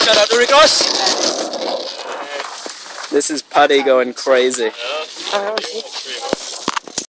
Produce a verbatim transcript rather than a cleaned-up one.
Shout out to Ricos. This is Putty going crazy. Oh,